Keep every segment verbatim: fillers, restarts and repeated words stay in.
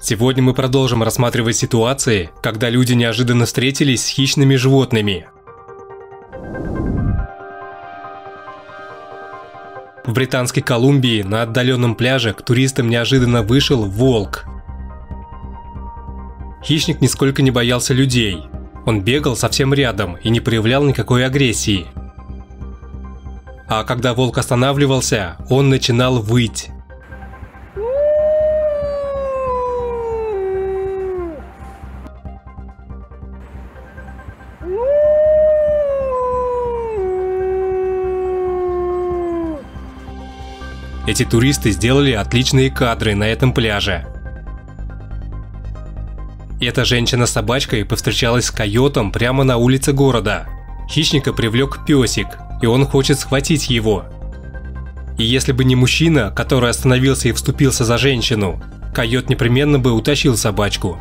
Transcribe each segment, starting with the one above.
Сегодня мы продолжим рассматривать ситуации, когда люди неожиданно встретились с хищными животными. В Британской Колумбии на отдаленном пляже к туристам неожиданно вышел волк. Хищник нисколько не боялся людей. Он бегал совсем рядом и не проявлял никакой агрессии. А когда волк останавливался, он начинал выть. Эти туристы сделали отличные кадры на этом пляже. Эта женщина с собачкой повстречалась с койотом прямо на улице города. Хищника привлек песик, и он хочет схватить его. И если бы не мужчина, который остановился и вступился за женщину, койот непременно бы утащил собачку.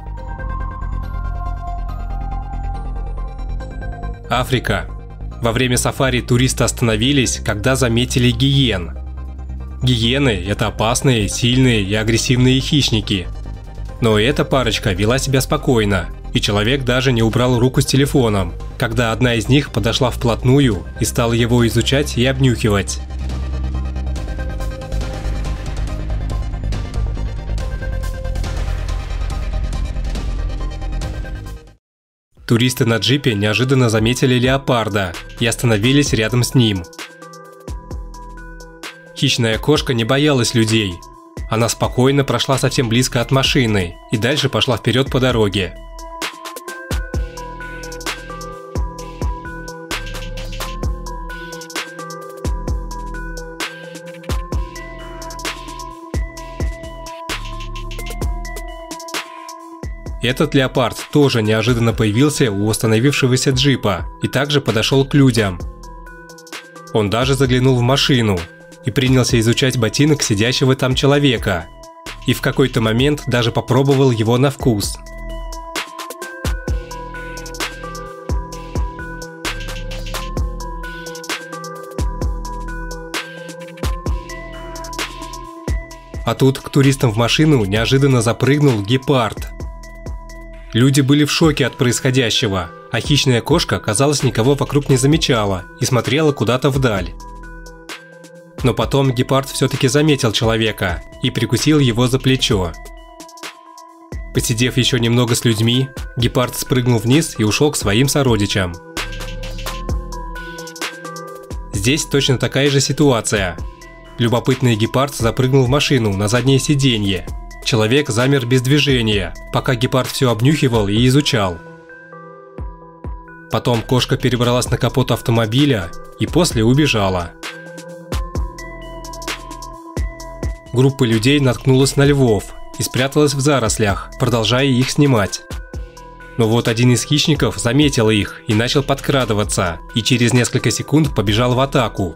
Африка. Во время сафари туристы остановились, когда заметили гиен. Гиены – это опасные, сильные и агрессивные хищники. Но эта парочка вела себя спокойно, и человек даже не убрал руку с телефоном, когда одна из них подошла вплотную и стала его изучать и обнюхивать. Туристы на джипе неожиданно заметили леопарда и остановились рядом с ним. Хищная кошка не боялась людей. Она спокойно прошла совсем близко от машины и дальше пошла вперед по дороге. Этот леопард тоже неожиданно появился у остановившегося джипа и также подошел к людям. Он даже заглянул в машину и принялся изучать ботинок сидящего там человека, и в какой-то момент даже попробовал его на вкус. А тут к туристам в машину неожиданно запрыгнул гепард. Люди были в шоке от происходящего, а хищная кошка, казалось, никого вокруг не замечала и смотрела куда-то вдаль. Но потом гепард все-таки заметил человека и прикусил его за плечо. Посидев еще немного с людьми, гепард спрыгнул вниз и ушел к своим сородичам. Здесь точно такая же ситуация. Любопытный гепард запрыгнул в машину на заднее сиденье. Человек замер без движения, пока гепард все обнюхивал и изучал. Потом кошка перебралась на капот автомобиля и после убежала. Группа людей наткнулась на львов и спряталась в зарослях, продолжая их снимать. Но вот один из хищников заметил их и начал подкрадываться, и через несколько секунд побежал в атаку.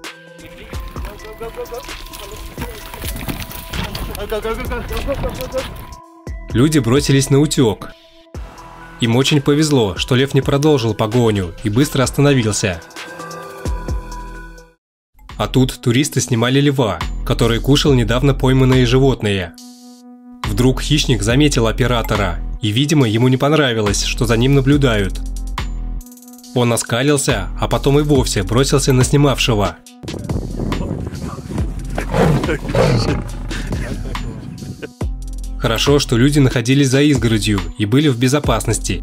Люди бросились на утек. Им очень повезло, что лев не продолжил погоню и быстро остановился. А тут туристы снимали льва, который кушал недавно пойманные животные. Вдруг хищник заметил оператора, и, видимо, ему не понравилось, что за ним наблюдают. Он оскалился, а потом и вовсе бросился на снимавшего. Хорошо, что люди находились за изгородью и были в безопасности.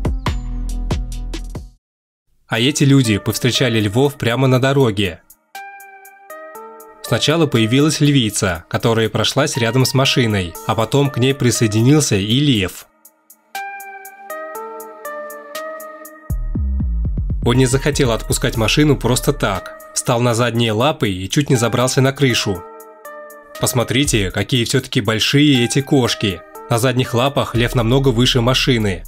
А эти люди повстречали львов прямо на дороге. Сначала появилась львица, которая прошлась рядом с машиной, а потом к ней присоединился и лев. Он не захотел отпускать машину просто так, встал на задние лапы и чуть не забрался на крышу. Посмотрите, какие все-таки большие эти кошки. На задних лапах лев намного выше машины.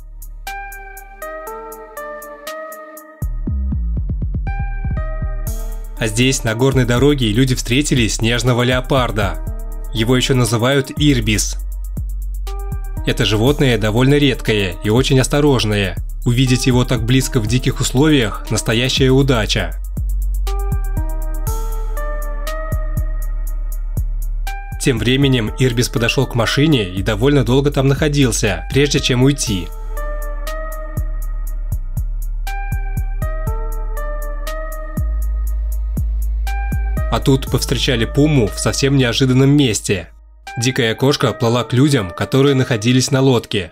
А здесь, на горной дороге, люди встретили снежного леопарда. Его еще называют ирбис. Это животное довольно редкое и очень осторожное. Увидеть его так близко в диких условиях – настоящая удача. Тем временем Ирбис подошел к машине и довольно долго там находился, прежде чем уйти. А тут повстречали пуму в совсем неожиданном месте. Дикая кошка плыла к людям, которые находились на лодке.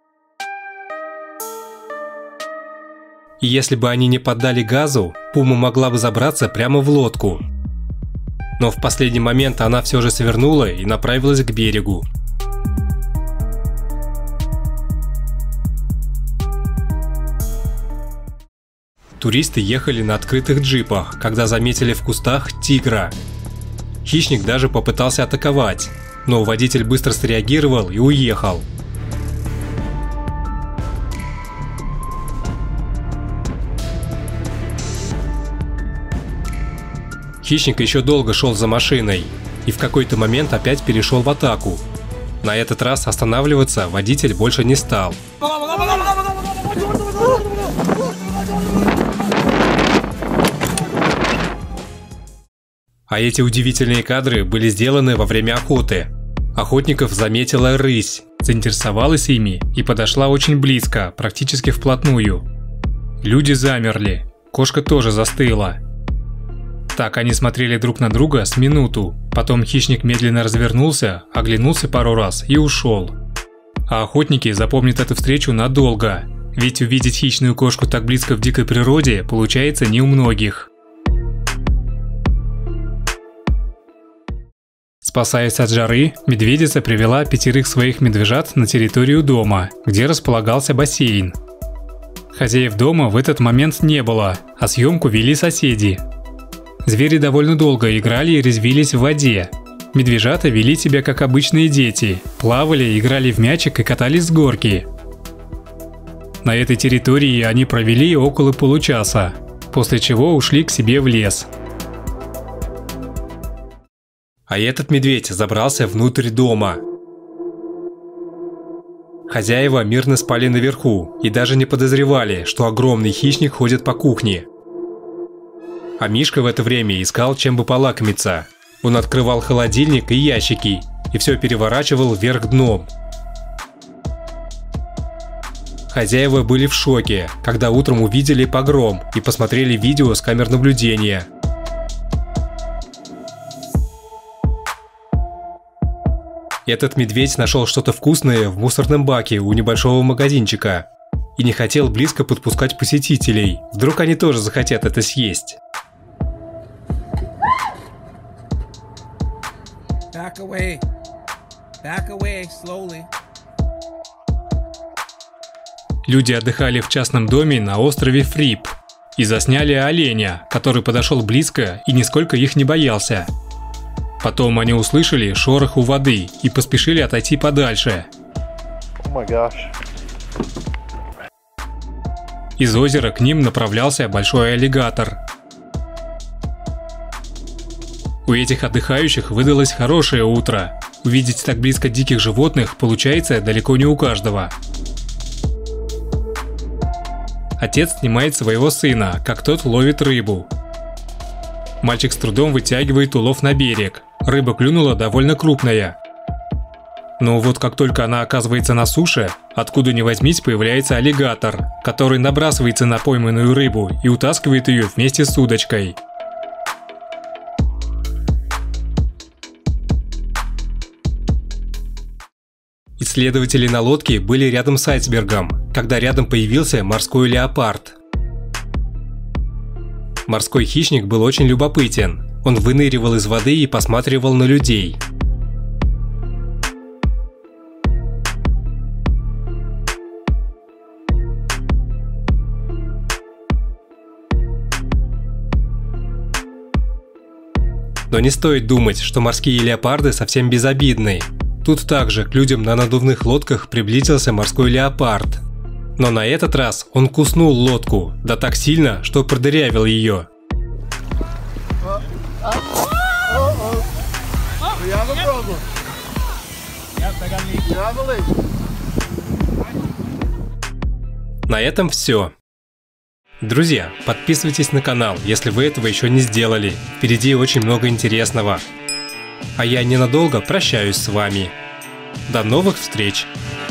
И если бы они не поддали газу, пума могла бы забраться прямо в лодку. Но в последний момент она все же свернула и направилась к берегу. Туристы ехали на открытых джипах, когда заметили в кустах тигра. Хищник даже попытался атаковать, но водитель быстро среагировал и уехал. Хищник еще долго шел за машиной и в какой-то момент опять перешел в атаку. На этот раз останавливаться водитель больше не стал. А эти удивительные кадры были сделаны во время охоты. Охотников заметила рысь, заинтересовалась ими и подошла очень близко, практически вплотную. Люди замерли, кошка тоже застыла. Так они смотрели друг на друга с минуту, потом хищник медленно развернулся, оглянулся пару раз и ушел. А охотники запомнят эту встречу надолго, ведь увидеть хищную кошку так близко в дикой природе получается не у многих. Спасаясь от жары, медведица привела пятерых своих медвежат на территорию дома, где располагался бассейн. Хозяев дома в этот момент не было, а съемку вели соседи. Звери довольно долго играли и резвились в воде. Медвежата вели себя как обычные дети, плавали, играли в мячик и катались с горки. На этой территории они провели около получаса, после чего ушли к себе в лес. А этот медведь забрался внутрь дома. Хозяева мирно спали наверху и даже не подозревали, что огромный хищник ходит по кухне. А Мишка в это время искал, чем бы полакомиться. Он открывал холодильник и ящики и все переворачивал вверх дном. Хозяева были в шоке, когда утром увидели погром и посмотрели видео с камер наблюдения. Этот медведь нашел что-то вкусное в мусорном баке у небольшого магазинчика и не хотел близко подпускать посетителей, вдруг они тоже захотят это съесть. Back away. Back away slowly. Люди отдыхали в частном доме на острове Фрип и засняли оленя, который подошел близко и нисколько их не боялся. Потом они услышали шорох у воды и поспешили отойти подальше. Oh my gosh. Из озера к ним направлялся большой аллигатор. У этих отдыхающих выдалось хорошее утро. Увидеть так близко диких животных получается далеко не у каждого. Отец снимает своего сына, как тот ловит рыбу. Мальчик с трудом вытягивает улов на берег. Рыба клюнула довольно крупная. Но вот как только она оказывается на суше, откуда ни возьмись появляется аллигатор, который набрасывается на пойманную рыбу и утаскивает ее вместе с удочкой. Исследователи на лодке были рядом с айсбергом, когда рядом появился морской леопард. Морской хищник был очень любопытен. Он выныривал из воды и посматривал на людей. Но не стоит думать, что морские леопарды совсем безобидны. Тут также к людям на надувных лодках приблизился морской леопард. Но на этот раз он куснул лодку, да так сильно, что продырявил ее. На этом все. Друзья, подписывайтесь на канал, если вы этого еще не сделали. Впереди очень много интересного. А я ненадолго прощаюсь с вами. До новых встреч!